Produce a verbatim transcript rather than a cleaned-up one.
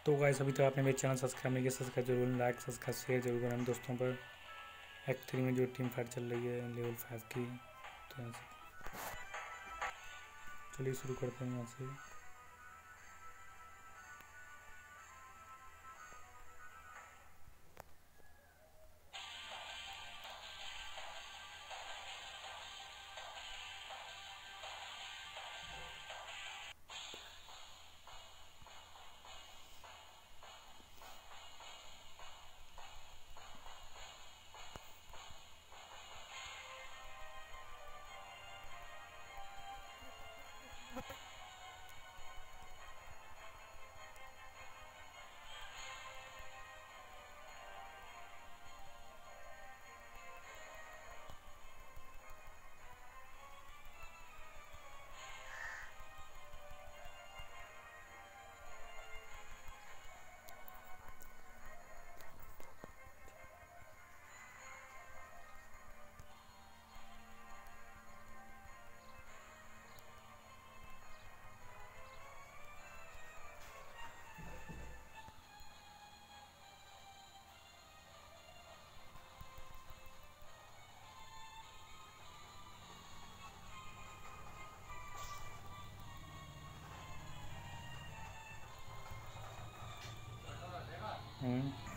तो गाइस अभी तक आपने मेरे चैनल सब्सक्राइब नहीं किया, सब्सक्राइब जरूर, लाइक सब्सक्राइब शेयर जरूर करना दोस्तों पर। एक्ट थ्री में जो टीम फाइट चल रही है लेवल फाइव की, तो यहाँ से चलिए शुरू करते हैं यहाँ से। हम्म